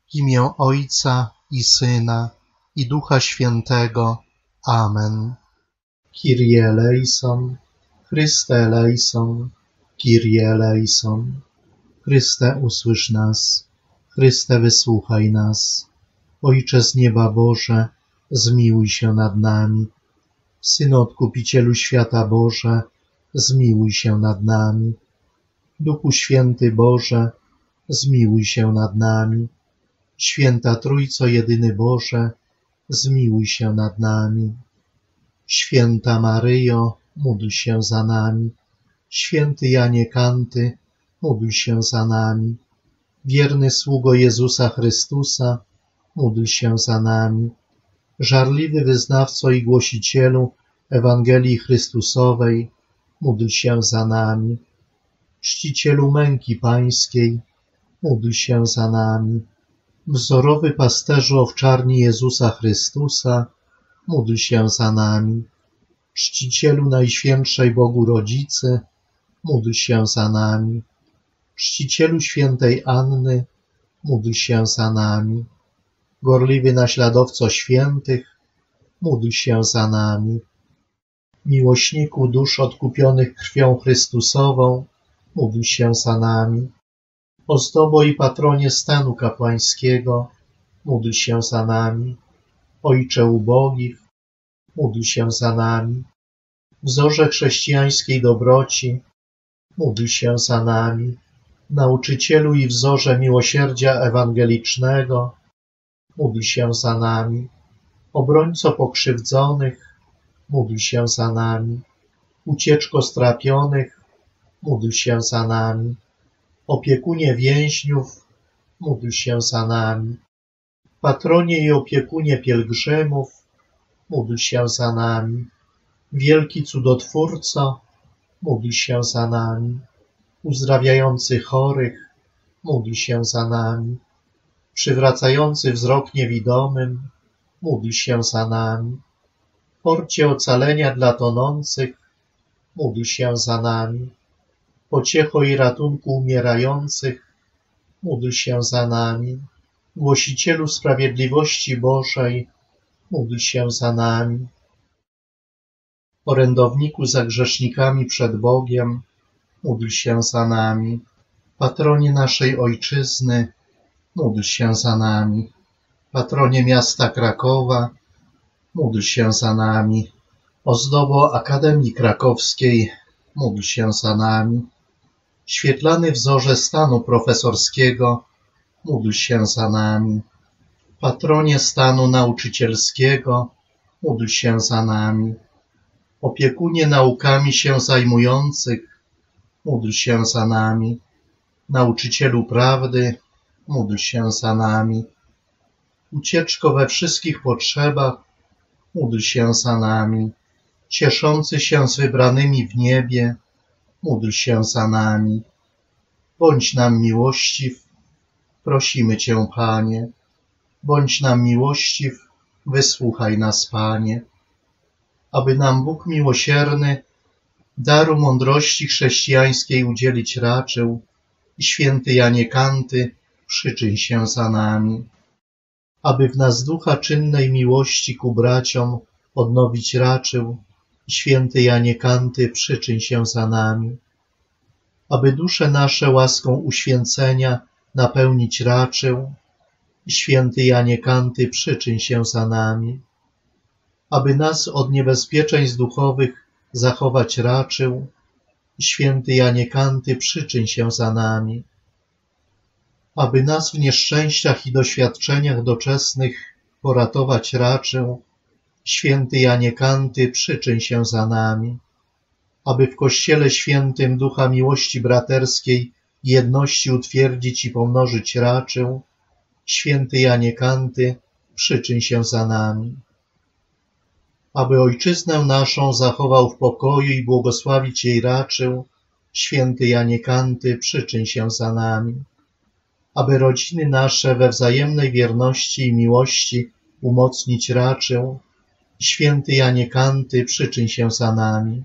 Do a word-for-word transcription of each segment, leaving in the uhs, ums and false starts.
W imię Ojca i Syna, i Ducha Świętego. Amen. Kyrie eleison, Chryste eleison, Kyrie eleison. Chryste, usłysz nas. Chryste, wysłuchaj nas. Ojcze z nieba Boże, zmiłuj się nad nami. Synu Odkupicielu świata Boże, zmiłuj się nad nami. Duchu Święty Boże, zmiłuj się nad nami. Święta Trójco Jedyny Boże, zmiłuj się nad nami. Święta Maryjo, módl się za nami. Święty Janie Kanty, módl się za nami. Wierny sługo Jezusa Chrystusa, módl się za nami. Żarliwy wyznawco i głosicielu Ewangelii Chrystusowej, módl się za nami. Czcicielu męki pańskiej, módl się za nami. Wzorowy pasterzu owczarni Jezusa Chrystusa, módl się za nami. Czcicielu Najświętszej Bogu Rodzicy, módl się za nami. Czcicielu świętej Anny, módl się za nami. Gorliwy naśladowco świętych, módl się za nami. Miłośniku dusz odkupionych krwią Chrystusową, módl się za nami. Ozdobo i patronie stanu kapłańskiego, módl się za nami. Ojcze ubogich, módl się za nami. Wzorze chrześcijańskiej dobroci, módl się za nami. Nauczycielu i wzorze miłosierdzia ewangelicznego, módl się za nami. Obrońco pokrzywdzonych, módl się za nami. Ucieczko strapionych, módl się za nami. Opiekunie więźniów, módl się za nami. Patronie i opiekunie pielgrzymów, módl się za nami. Wielki cudotwórco, módl się za nami. Uzdrawiający chorych, módl się za nami. Przywracający wzrok niewidomym, módl się za nami. Porcie ocalenia dla tonących, módl się za nami. Pociecho i ratunku umierających, módl się za nami. Głosicielu sprawiedliwości Bożej, módl się za nami. Orędowniku za grzesznikami przed Bogiem, módl się za nami. Patronie naszej Ojczyzny, módl się za nami. Patronie miasta Krakowa, módl się za nami. Ozdobo Akademii Krakowskiej, módl się za nami. Świetlany wzorze stanu profesorskiego, módl się za nami. Patronie stanu nauczycielskiego, módl się za nami. Opiekunie naukami się zajmujących, módl się za nami. Nauczycielu prawdy, módl się za nami. Ucieczko we wszystkich potrzebach, módl się za nami. Cieszący się z wybranymi w niebie, módl się za nami. Bądź nam miłościw, prosimy Cię, Panie. Bądź nam miłościw, wysłuchaj nas, Panie. Aby nam Bóg miłosierny daru mądrości chrześcijańskiej udzielić raczył, i święty Janie Kanty, przyczyń się za nami. Aby w nas ducha czynnej miłości ku braciom odnowić raczył, i święty Janie Kanty, przyczyń się za nami. Aby dusze nasze łaską uświęcenia napełnić raczył, i święty Janie Kanty, przyczyń się za nami. Aby nas od niebezpieczeństw duchowych zachować raczył, i święty Janie Kanty, przyczyń się za nami. Aby nas w nieszczęściach i doświadczeniach doczesnych poratować raczył, święty Janie Kanty, przyczyń się za nami. Aby w Kościele Świętym ducha miłości braterskiej i jedności utwierdzić i pomnożyć raczył, święty Janie Kanty, przyczyń się za nami. Aby Ojczyznę naszą zachował w pokoju i błogosławić jej raczył, święty Janie Kanty, przyczyń się za nami. Aby rodziny nasze we wzajemnej wierności i miłości umocnić raczył, święty Janie Kanty, przyczyń się za nami.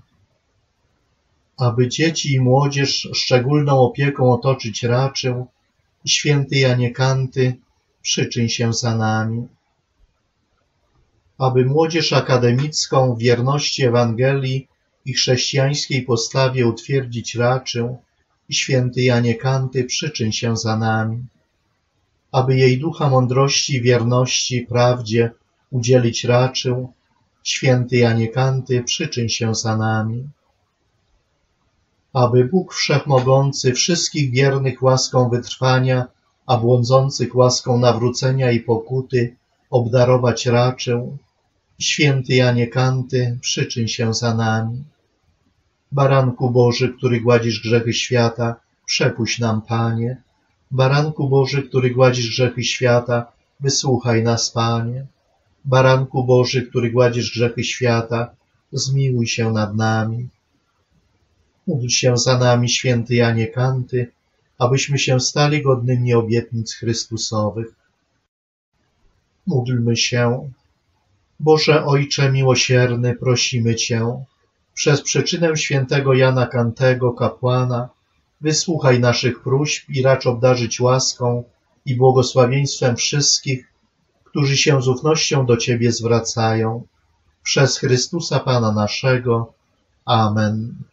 Aby dzieci i młodzież szczególną opieką otoczyć raczył, święty Janie Kanty, przyczyń się za nami. Aby młodzież akademicką w wierności Ewangelii i chrześcijańskiej postawie utwierdzić raczył, i święty Janie Kanty, przyczyń się za nami. Aby jej ducha mądrości, wierności, prawdzie udzielić raczył, święty Janie Kanty, przyczyń się za nami. Aby Bóg Wszechmogący wszystkich wiernych łaską wytrwania, a błądzących łaską nawrócenia i pokuty obdarować raczył, święty Janie Kanty, przyczyń się za nami. Baranku Boży, który gładzisz grzechy świata, przepuść nam, Panie. Baranku Boży, który gładzisz grzechy świata, wysłuchaj nas, Panie. Baranku Boży, który gładzisz grzechy świata, zmiłuj się nad nami. Módl się za nami, święty Janie Kanty, abyśmy się stali godnymi obietnic Chrystusowych. Módlmy się. Boże Ojcze miłosierny, prosimy Cię, przez przyczynę świętego Jana Kantego, kapłana, wysłuchaj naszych próśb i racz obdarzyć łaską i błogosławieństwem wszystkich, którzy się z ufnością do Ciebie zwracają. Przez Chrystusa Pana naszego. Amen.